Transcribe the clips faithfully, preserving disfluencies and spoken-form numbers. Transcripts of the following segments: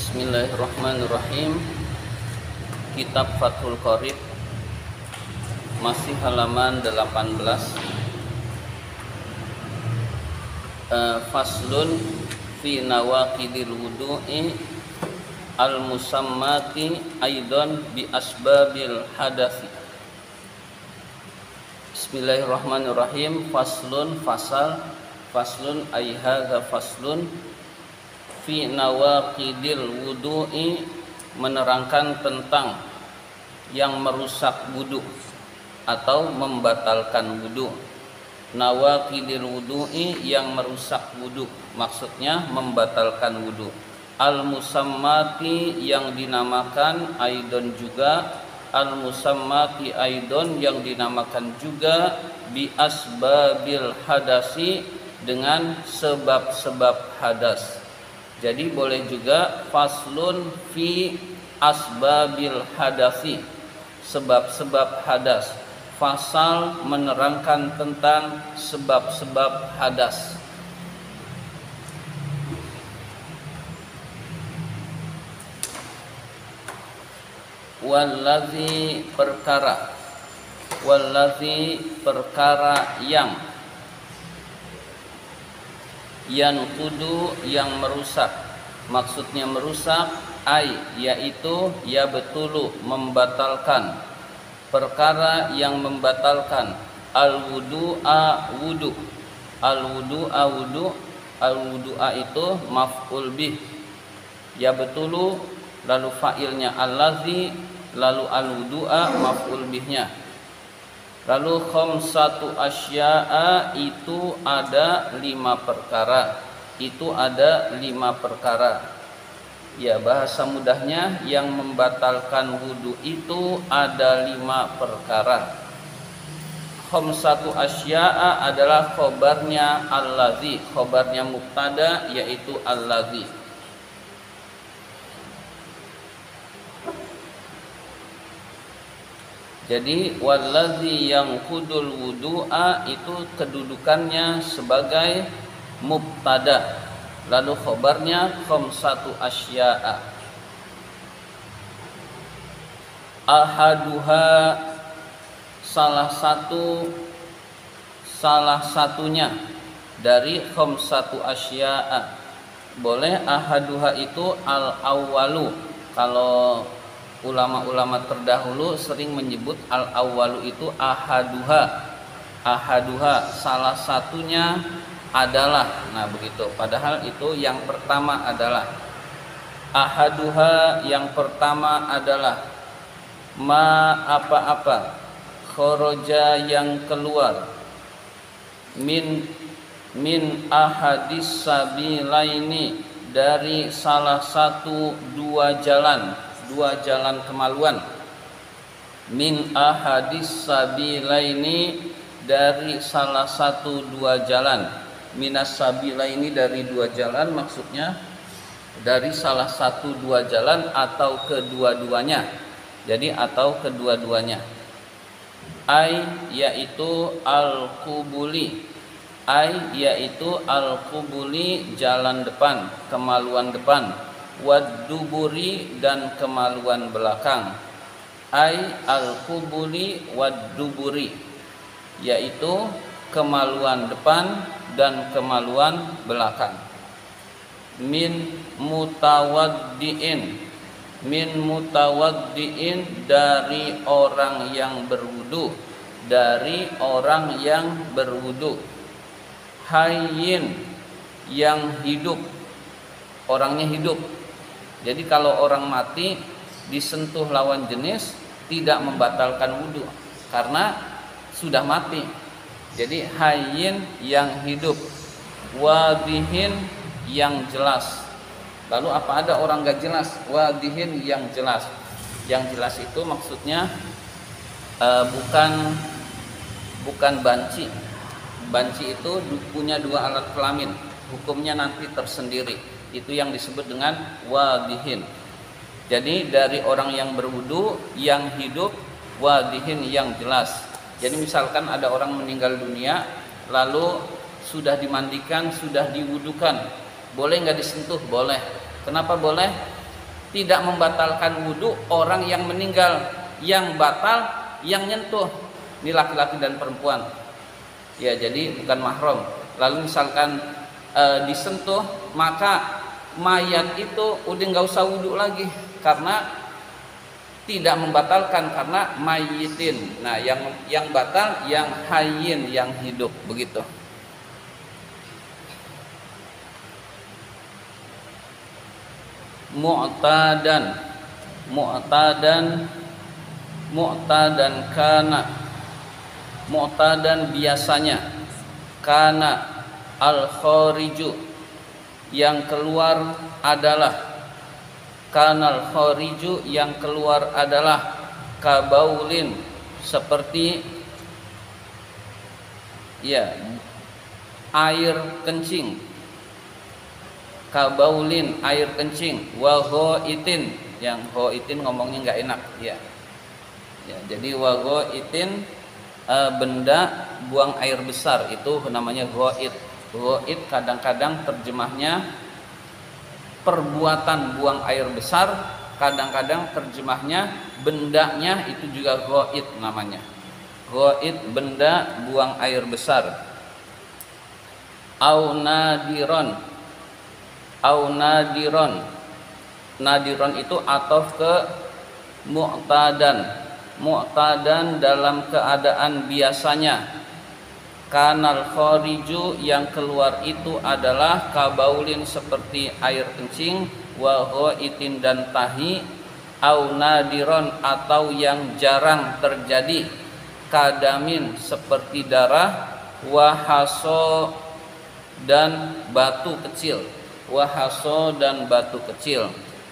Bismillahirrahmanirrahim. Kitab Fathul Qorib, masih halaman delapan belas. uh, Faslun fi nawaqidil wudu'i al-musammati aidan bi asbabil hadathi. Bismillahirrahmanirrahim. Faslun, fasal, faslun ay hadza faslun fi nawaqidil wudu'i, menerangkan tentang yang merusak wudu atau membatalkan wudu. Nawaqidil wudu'i, yang merusak wudu, maksudnya membatalkan wudu. Al-musammati, yang dinamakan, aidon juga, al-musammati aidon, yang dinamakan juga, bi asbabil hadasi, dengan sebab-sebab hadas. Jadi boleh juga faslun fi asbabil hadasi, sebab-sebab hadas. Fasal menerangkan tentang sebab-sebab hadas. Wallazi, perkara, wallazi, perkara yang yanqudu, yang merusak, maksudnya merusak, ai, yaitu ya betulu, membatalkan, perkara yang membatalkan, al wudu'a, wudu, al wudu'a, wudu, al wudu'a itu maf'ul bih, ya betulu, lalu fa'ilnya allazi, lalu al wudu'a maf'ul bihnya. Lalu khamsatu asya'a, itu ada lima perkara, itu ada lima perkara. Ya, bahasa mudahnya yang membatalkan wudu itu ada lima perkara. Khamsatu asya'a adalah khobarnya allazi, khobarnya mubtada yaitu allazi. Jadi wallazi yang kudul wudu'a itu kedudukannya sebagai mubtada, lalu khobarnya khamsatu asya'a. Ahaduha, salah satu, salah satunya dari khamsatu asya'a. Boleh ahaduha itu al awwalu, kalau ulama-ulama terdahulu sering menyebut al-awwalu itu ahaduha. Ahaduha, salah satunya adalah. Nah begitu, padahal itu yang pertama adalah. Ahaduha, yang pertama adalah ma apa-apa, khoroja, yang keluar, min min ahadis sabilaini, dari salah satu dua jalan, dua jalan kemaluan. Min ahadis sabilaini, dari salah satu dua jalan. Minas sabilaini, dari dua jalan, maksudnya dari salah satu dua jalan atau kedua-duanya. Jadi atau kedua-duanya. Ai, yaitu al-qubuli, ai yaitu al-qubuli, jalan depan, kemaluan depan. Wad-duburi, dan kemaluan belakang. Ai al-qubuli wad-duburi, yaitu kemaluan depan dan kemaluan belakang. Min mutawaddiin, min mutawaddiin, dari orang yang berwudu, dari orang yang berwudu. Hayyin, yang hidup, orangnya hidup. Jadi kalau orang mati disentuh lawan jenis tidak membatalkan wudu karena sudah mati. Jadi hayyin, yang hidup, wadihin, yang jelas. Lalu apa ada orang gak jelas? Wadihin, yang jelas. Yang jelas itu maksudnya uh, bukan bukan banci. Banci itu punya dua alat kelamin, hukumnya nanti tersendiri. Itu yang disebut dengan wadihin. Jadi dari orang yang berwudu, yang hidup, wadihin, yang jelas. Jadi misalkan ada orang meninggal dunia, lalu sudah dimandikan, sudah diwudukan, boleh nggak disentuh? Boleh. Kenapa boleh? Tidak membatalkan wudhu orang yang meninggal. Yang batal yang nyentuh, ini laki-laki dan perempuan. Ya, jadi bukan mahram. Lalu misalkan e, disentuh, maka mayat itu udah nggak usah wudhu lagi karena tidak membatalkan, karena mayitin. Nah, yang yang batal yang hayyin, yang hidup, begitu. Mu'tadan, mu'tadan, mu'tadan kana, mu'tadan biasanya, kana al khariju yang keluar adalah, kana al khariju yang keluar adalah, kabaulin seperti ya air kencing, kabaulin air kencing, wa ghaitin, yang ghaitin ngomongnya nggak enak ya. Ya, jadi wa ghaitin e, benda buang air besar itu namanya ghait. Ghait kadang-kadang terjemahnya perbuatan buang air besar, kadang-kadang terjemahnya bendanya itu juga ghait namanya. Ghait benda buang air besar. Au nadiron, au nadiron, nadiron itu atof ke mu'tadan, mu'tadan dalam keadaan biasanya. Kanal khariju yang keluar itu adalah kabaulin seperti air kencing, wa ghaitin dan tahi, au nadiron atau yang jarang terjadi, kadamin seperti darah, wahaso dan batu kecil, wahaso dan batu kecil.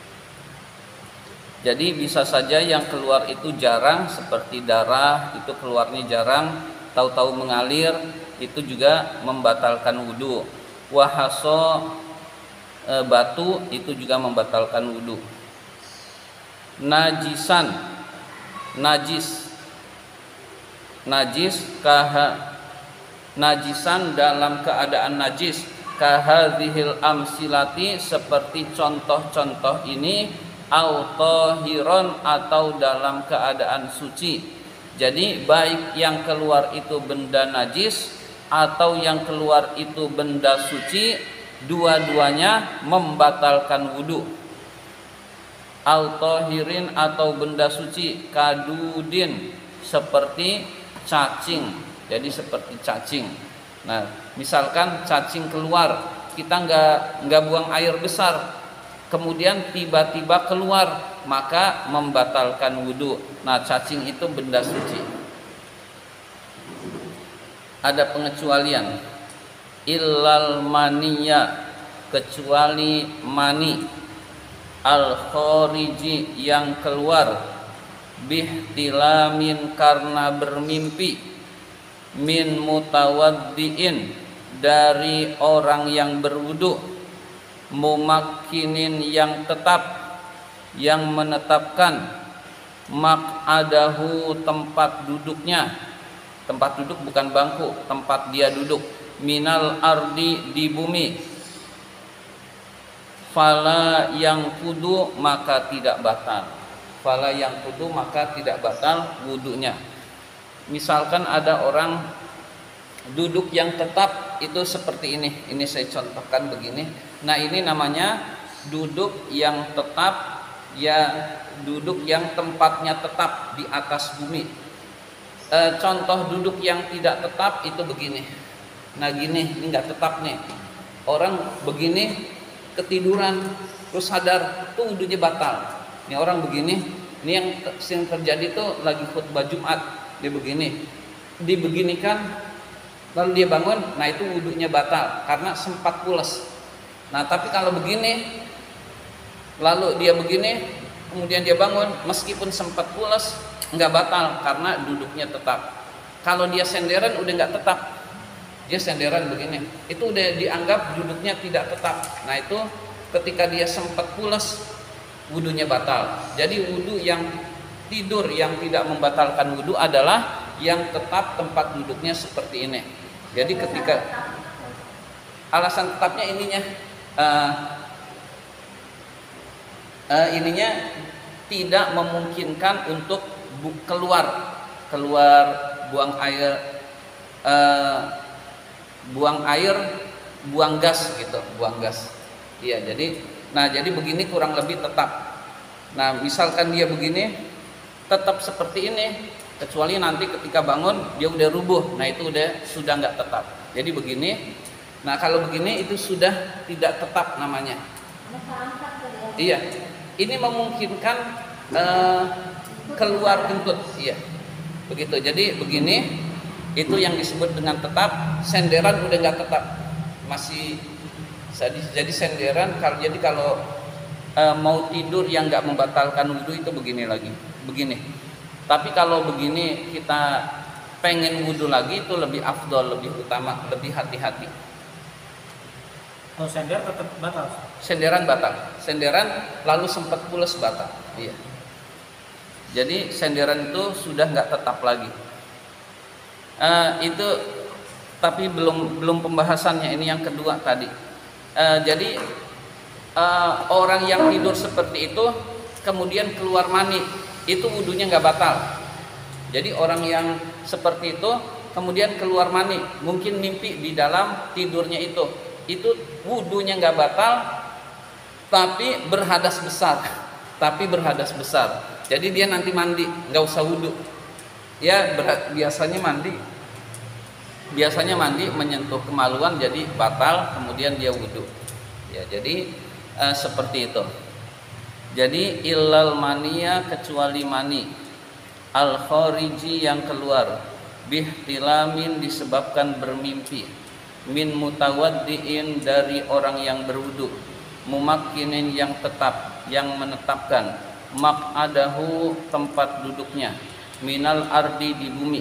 Jadi bisa saja yang keluar itu jarang seperti darah, itu keluarnya jarang, tahu-tahu mengalir, itu juga membatalkan wudhu. Wahaso e, batu itu juga membatalkan wudhu. Najisan, najis, najis kaha, najisan dalam keadaan najis, kahadzihil amsilati seperti contoh-contoh ini, au tahiron atau dalam keadaan suci. Jadi baik yang keluar itu benda najis atau yang keluar itu benda suci, dua-duanya membatalkan wudhu. Au tahirin atau benda suci, kadudin seperti cacing. Jadi seperti cacing. Nah, misalkan cacing keluar, kita nggak nggak buang air besar, kemudian tiba-tiba keluar, maka membatalkan wudhu. Nah, cacing itu benda suci. Ada pengecualian. Illal maniya, kecuali mani, al khariji yang keluar, bihtilamin karena bermimpi, min mutawaddiin dari orang yang berwudu, mumakkinin yang tetap, yang menetapkan, maq'adahu tempat duduknya, tempat duduk bukan bangku, tempat dia duduk, minal ardi di bumi, fala yang kudu maka tidak batal, fala yang kudu maka tidak batal wudunya. Misalkan ada orang duduk yang tetap itu seperti ini, ini saya contohkan begini. Nah, ini namanya duduk yang tetap, ya duduk yang tempatnya tetap di atas bumi. E, contoh duduk yang tidak tetap itu begini. Nah gini, ini nggak tetap nih. Orang begini ketiduran terus sadar, tuh wudunya batal. Ini orang begini, ini yang sering terjadi tuh lagi khutbah Jumat, dia begini, dibeginikan, lalu dia bangun, nah itu wudunya batal karena sempat pulas. Nah tapi kalau begini, lalu dia begini, kemudian dia bangun, meskipun sempat pulas, nggak batal karena duduknya tetap. Kalau dia senderan udah nggak tetap, dia senderan begini, itu udah dianggap duduknya tidak tetap. Nah itu ketika dia sempat pulas, wudunya batal. Jadi wudu yang tidur yang tidak membatalkan wudu adalah yang tetap tempat duduknya seperti ini. Jadi ketika alasan tetapnya ininya, uh, uh, ininya tidak memungkinkan untuk bu- keluar keluar buang air uh, buang air buang gas gitu, buang gas. Iya, jadi nah jadi begini kurang lebih tetap. Nah, misalkan dia begini tetap seperti ini, kecuali nanti ketika bangun dia udah rubuh. Nah, itu udah sudah nggak tetap. Jadi begini. Nah, kalau begini itu sudah tidak tetap namanya. Iya. Ini memungkinkan uh, keluar kentut. Iya. Begitu. Jadi begini itu yang disebut dengan tetap. Senderan udah nggak tetap. Masih jadi, jadi senderan. Kalau jadi kalau uh, mau tidur yang nggak membatalkan wudhu itu begini lagi. Begini. Tapi kalau begini kita pengen wudhu lagi itu lebih afdol, lebih utama, lebih hati-hati. Kalau sender tetap batal. Senderan batal. Senderan lalu sempat pules batal. Iya. Jadi senderan itu sudah nggak tetap lagi. Uh, itu tapi belum belum pembahasannya, ini yang kedua tadi. Uh, jadi uh, orang yang tidur seperti itu kemudian keluar mani, itu wudhunya nggak batal. Jadi orang yang seperti itu kemudian keluar mani, mungkin mimpi di dalam tidurnya itu, itu wudhunya nggak batal, tapi berhadas besar, tapi berhadas besar. Jadi dia nanti mandi, nggak usah wudhu. Ya berat, biasanya mandi, biasanya mandi menyentuh kemaluan jadi batal, kemudian dia wudhu. Ya jadi eh, seperti itu. Jadi illal mania, kecuali mani, al khariji yang keluar, bihtilamin disebabkan bermimpi, min mutawaddiin dari orang yang berwudu, mumakkinin yang tetap, yang menetapkan, maq'adahu tempat duduknya, minal ardi di bumi,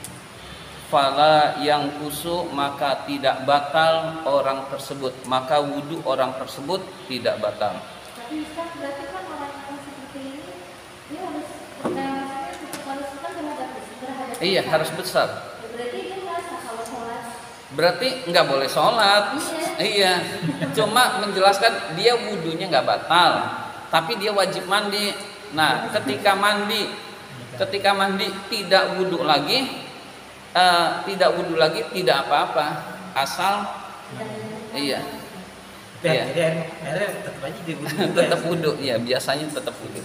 fala yang kusu maka tidak batal orang tersebut, maka wudu orang tersebut tidak batal. Tapi Ustaz, berarti kan orang yang seperti ini dia harus maksudnya cukup harus kan terhadap terhadap Iya harus besar. Berarti dia merasa kalau sholat. Berarti nggak boleh sholat. Iya. Iya. Cuma menjelaskan dia wudunya nggak batal, tapi dia wajib mandi. Nah, ketika mandi, ketika mandi tidak wudhu lagi, uh, tidak wudhu lagi tidak apa-apa, asal iya. Dan Iya. jadi air- airnya tetap aja di wudhu. Tetap wudhu, ya biasanya tetap wudhu.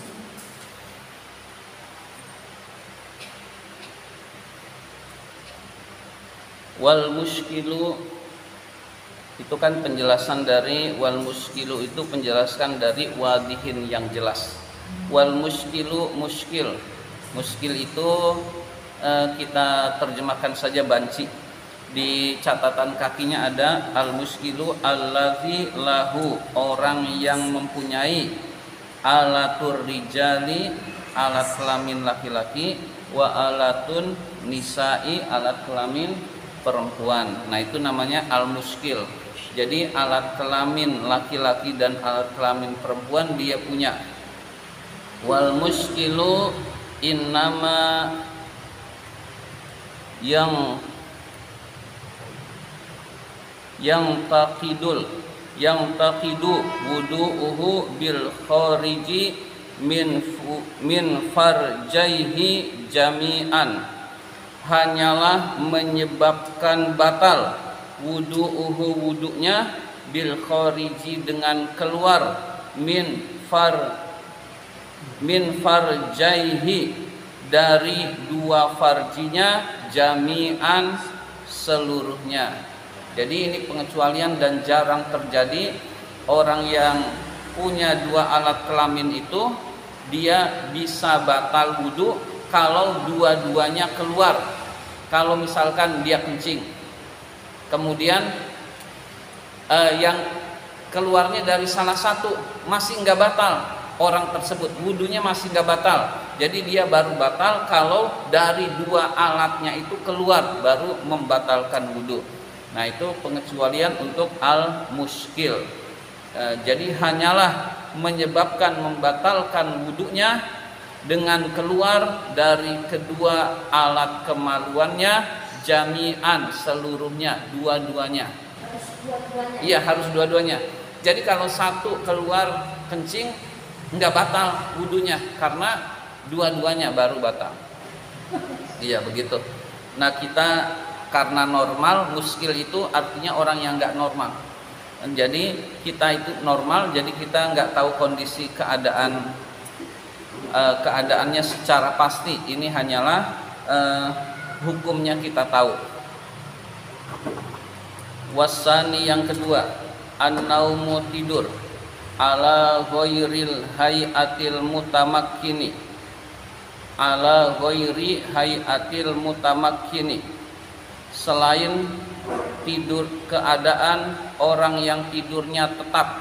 Wal muskilu itu kan penjelasan dari wal muskilu itu penjelasan dari wadihin yang jelas. Wal muskilu muskil, muskil itu eh, kita terjemahkan saja banci. Di catatan kakinya ada al muskilu allazi lahu, orang yang mempunyai alatur rijali, alat kelamin laki-laki, wa alatun nisa'i, alat kelamin perempuan. Nah itu namanya al-muskil. Jadi alat kelamin laki-laki dan alat kelamin perempuan dia punya. Wal muskilu innama yang yang taqidul yang taqidu wudu'uhu bil khariji min fu, min farjaihi jami'an, hanyalah menyebabkan batal wudu'uhu wudu'nya bil khariji dengan keluar min far min farjaihi dari dua farjinya jami'an seluruhnya. Jadi ini pengecualian dan jarang terjadi orang yang punya dua alat kelamin itu dia bisa batal wudu kalau dua-duanya keluar. Kalau misalkan dia kencing, kemudian eh, yang keluarnya dari salah satu masih nggak batal, orang tersebut wudunya masih nggak batal. Jadi dia baru batal kalau dari dua alatnya itu keluar, baru membatalkan wudu. Nah itu pengecualian untuk al-muskil. E, jadi hanyalah menyebabkan membatalkan wudunya dengan keluar dari kedua alat kemaluannya jami'an seluruhnya, dua-duanya. Harus dua-duanya. Iya harus dua-duanya. Jadi kalau satu keluar kencing, Enggak batal wudunya karena dua-duanya baru batal. Iya begitu. Nah kita karena normal, muskil itu artinya orang yang enggak normal. Jadi kita itu normal, jadi kita enggak tahu kondisi keadaan uh, keadaannya secara pasti. Ini hanyalah uh, hukumnya kita tahu. Wasani yang kedua, an-naumu tidur ala ghairil hayatil mutamakkini, ala ghairi hayatil mutamakkini, selain tidur keadaan orang yang tidurnya tetap.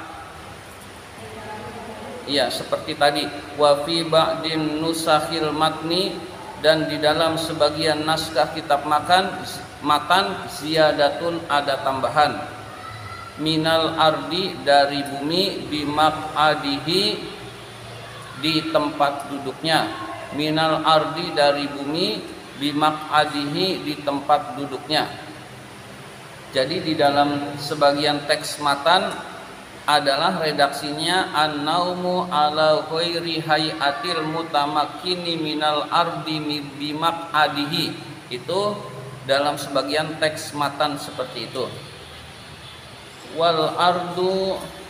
Ya seperti tadi, wa fi ba'din nusakhil matni, dan di dalam sebagian naskah kitab makan matan ziyadatun ada tambahan, minal ardi dari bumi, bimaq'adihi di tempat duduknya, minal ardi dari bumi, bimaq'adihi di tempat duduknya. Jadi di dalam sebagian teks matan adalah redaksinya an-naumu ala ghairi hayatil mutamakkini minal ardi bimaq'adihi. Itu dalam sebagian teks matan seperti itu. Wal ardu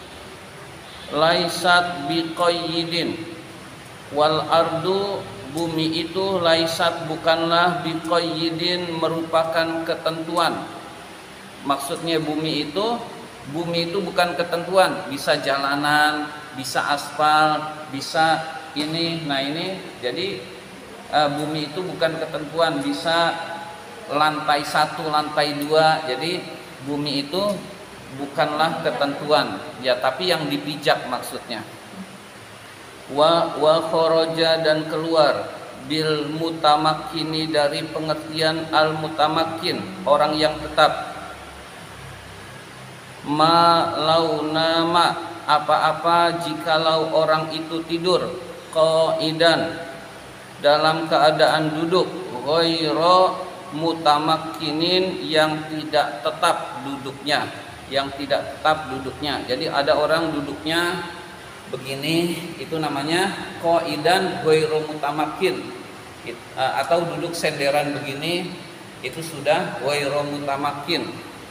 laisat biqayyidin, wal ardu bumi itu laisat bukanlah biqayyidin merupakan ketentuan. Maksudnya bumi itu bumi itu bukan ketentuan, bisa jalanan, bisa aspal, bisa ini. Nah ini jadi uh, bumi itu bukan ketentuan, bisa lantai satu, lantai dua. Jadi bumi itu bukanlah ketentuan, ya tapi yang dipijak maksudnya. Wa wa kharaja dan keluar, bil mutamakkini dari pengertian al mutamakkin, orang yang tetap. Ma launama apa-apa jikalau orang itu tidur, qaidan dalam keadaan duduk, ghairu mutamakkinin yang tidak tetap duduknya, yang tidak tetap duduknya. Jadi ada orang duduknya begini, itu namanya qaidan ghairu mutamakkin, atau duduk senderan begini, itu sudah ghairu mutamakkin.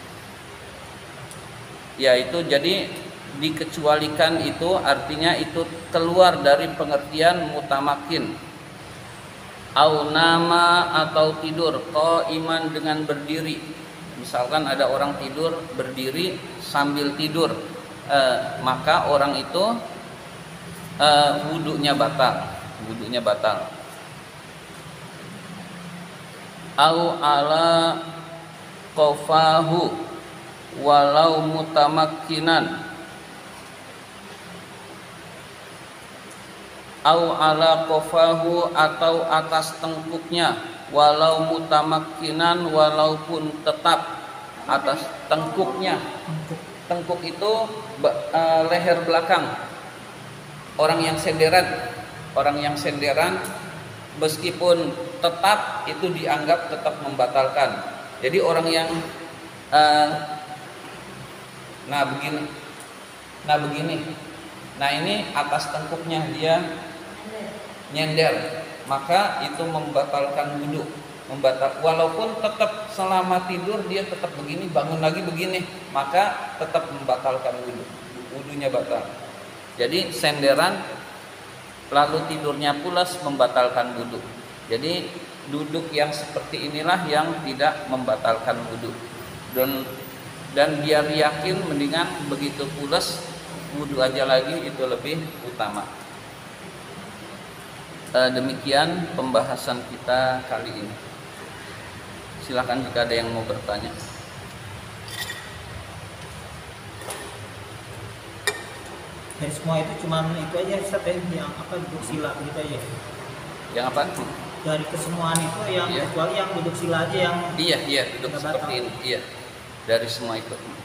Yaitu jadi dikecualikan, itu artinya itu keluar dari pengertian mutamakin. Au nama atau tidur qaiman dengan berdiri. Misalkan ada orang tidur berdiri sambil tidur, e, maka orang itu e, wudunya batal, wudunya batal. Au ala qafahu walau mutamakkinan, au ala qafahu atau atas tengkuknya, walau mutamakkinan walaupun tetap atas tengkuknya. Tengkuk itu uh, leher belakang orang yang senderan, orang yang senderan meskipun tetap itu dianggap tetap membatalkan. Jadi orang yang uh, Nah begini, nah begini, nah ini atas tengkuknya dia nyender, maka itu membatalkan wudu, membatal. Walaupun tetap selama tidur dia tetap begini, bangun lagi begini, maka tetap membatalkan wudu, wudunya batal. Jadi senderan lalu tidurnya pulas membatalkan wudu. Jadi duduk yang seperti inilah yang tidak membatalkan wudu. Dan dan biar yakin mendingan begitu pulas wudu aja lagi, itu lebih utama. E, demikian pembahasan kita kali ini. Silakan jika ada yang mau bertanya. Dari semua itu cuman itu aja Ustaz, yang apa duduk sila gitu aja. Yang apa? Dari kesemuaan itu yang iya. kecuali yang duduk sila aja yang iya iya duduk seperti batal. ini iya. Dari semua itu.